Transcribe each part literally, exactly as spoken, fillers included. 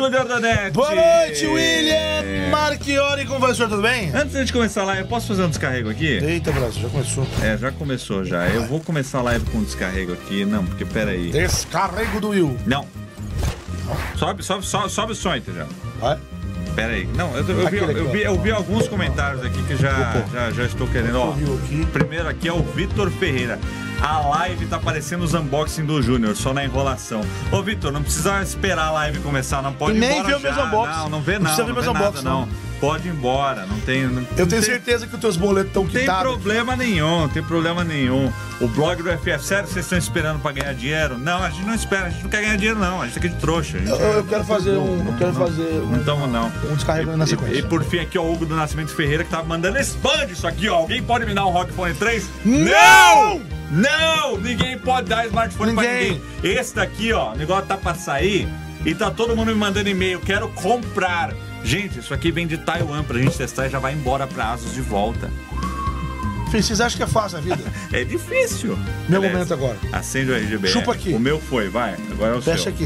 Júnior da Net. Boa noite, William Marchiori. Como vai, senhor? Tudo bem? Antes de começar a live, eu posso fazer um descarrego aqui? Eita, Brasil, já começou. É, já começou já. Eu vou começar a live com um descarrego aqui. Não, porque peraí. Descarrego do Will. Não. Sobe, sobe, sobe, sobe o som, já. Vai. Pera aí. Não, eu, eu, vi, eu, vi, eu vi alguns comentários aqui que já, já, já estou querendo. Ó, primeiro aqui é o Vitor Ferreira. A live tá parecendo os unboxing do Júnior, só na enrolação. Ô, Vitor, não precisa esperar a live começar, não pode ir nem embora ver o já. meus unboxing. Não, não vê não, não, não, ver não meus vê nada, unboxing, não. não. Pode ir embora, não tem... Não, eu tenho tem, certeza que os teus boletos estão quitados. Não tem problema nenhum, não tem problema nenhum. O blog do F F, sério, vocês estão esperando pra ganhar dinheiro? Não, a gente não espera, a gente não quer ganhar dinheiro não, a gente tá aqui de trouxa. Eu, é, eu quero fazer um... Eu quero fazer um... Então não. Um descarrego na sequência. E, e por fim aqui, ó, o Hugo do Nascimento Ferreira que tava mandando expand isso aqui, ó. Alguém pode me dar um Rock Phone três? Não! Não! Ninguém pode dar smartphone ninguém. pra ninguém. Esse daqui, ó, o negócio tá pra sair e tá todo mundo me mandando e-mail. Quero comprar. Gente, isso aqui vem de Taiwan pra gente testar e já vai embora pra Asus de volta. Filho, vocês acham que é fácil a vida? É difícil. Meu Aliás, momento agora. Acende o R G B. Chupa aqui. O meu foi, vai. Agora é o Fecha seu. aqui.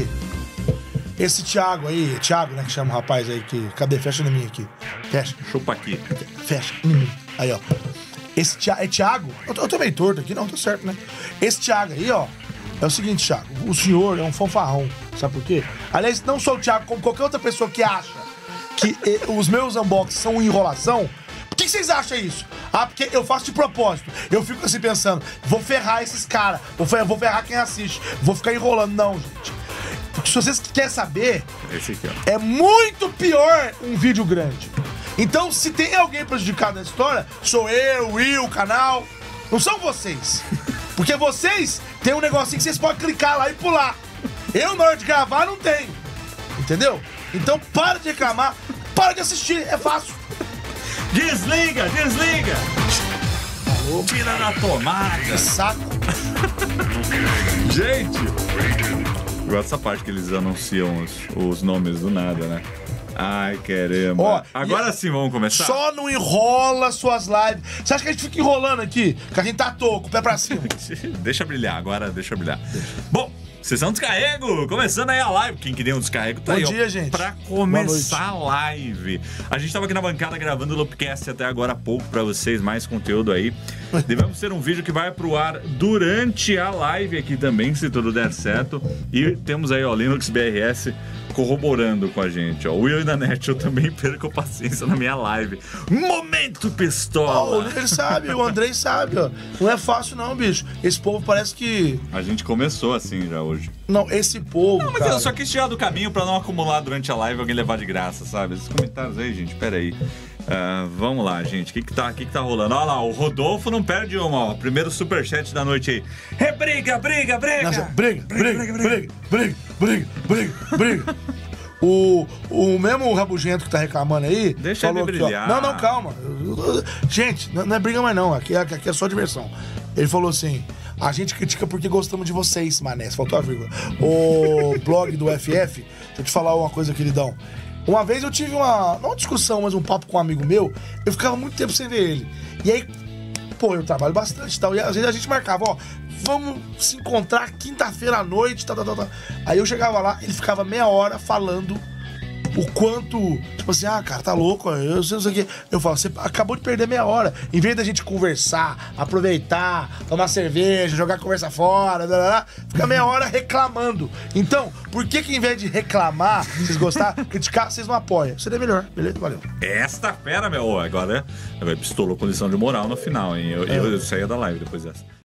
Esse Thiago aí, Thiago, né, que chama o rapaz aí que... Cadê? Fecha em mim aqui. Fecha. Chupa aqui. Fecha em mim. Aí, ó. Esse Thiago... É Thiago? Eu tô, eu tô meio torto aqui. Não, tô certo, né? Esse Thiago aí, ó. É o seguinte, Thiago. O senhor é um fanfarrão. Sabe por quê? Aliás, não só o Thiago, como qualquer outra pessoa que acha que eh, os meus unboxings são enrolação. Por que vocês acham isso? Ah, porque eu faço de propósito. Eu fico assim pensando, vou ferrar esses caras, vou, fer vou ferrar quem assiste, vou ficar enrolando. Não, gente. Porque se vocês querem saber, esse aqui, ó. É muito pior um vídeo grande. Então, se tem alguém prejudicado na história, sou eu, o Will, o canal. Não são vocês. Porque vocês têm um negocinho que vocês podem clicar lá e pular. Eu, na hora de gravar, não tenho. Entendeu? Então, para de reclamar, para de assistir, é fácil. Desliga, desliga! Alô? Tira da tomada! Que saco! Gente! Eu gosto dessa parte que eles anunciam os, os nomes do nada, né? Ai, caramba. Ó, agora sim, vamos começar? Só não enrola suas lives. Você acha que a gente fica enrolando aqui? Que a gente tá toco, o pé pra cima. Deixa brilhar, agora deixa brilhar. Deixa. Bom, sessão descarrego, começando aí a live. Quem queria um descarrego tá Bom aí, dia, ó, gente. pra começar a live. A gente tava aqui na bancada gravando o Loopcast até agora há pouco pra vocês, mais conteúdo aí. Devemos ter um vídeo que vai pro ar durante a live aqui também, se tudo der certo. E temos aí, ó, Linux B R S corroborando com a gente, ó. O Will da Net, eu também perco paciência na minha live. Momento pistola! Oh, ele sabe, o Andrei sabe, ó. Não é fácil não, bicho. Esse povo parece que... A gente começou assim já hoje. Não, esse povo, Não, mas cara... eu só quis tirar do caminho pra não acumular durante a live e alguém levar de graça, sabe? Esses comentários aí, gente, pera aí. Uh, vamos lá, gente. O que que tá, que que tá rolando? Olha lá, o Rodolfo não perde uma, ó. Primeiro superchat da noite aí. É briga, briga, briga! Nossa, briga, briga, briga, briga, briga, briga, briga, briga. O, o mesmo rabugento que tá reclamando aí... Deixa falou ele aqui, brilhar. Ó, não, não, calma. Gente, não, não é briga mais não. Aqui, aqui é só diversão. Ele falou assim... A gente critica porque gostamos de vocês, mané. Faltou a vírgula. O blog do F F... Deixa eu te falar uma coisa, queridão. Uma vez eu tive uma... Não uma discussão, mas um papo com um amigo meu. Eu ficava muito tempo sem ver ele. E aí... Pô, eu trabalho bastante e tal. E às vezes a gente marcava, ó... Vamos se encontrar quinta-feira à noite, tal, tal, tal, tal. Aí eu chegava lá, ele ficava meia hora falando o quanto... Tipo assim, ah, cara, tá louco, eu sei, não sei o quê. Eu falo, você acabou de perder meia hora. Em vez da gente conversar, aproveitar, tomar cerveja, jogar a conversa fora, blá, blá, blá, fica meia hora reclamando. Então, por que que em vez de reclamar, vocês gostar, criticar, vocês não apoiam? Seria melhor, beleza? Valeu. Esta fera, meu... Agora, agora pistolou com lição de moral no final, hein? Eu, é. eu, eu saía da live depois dessa.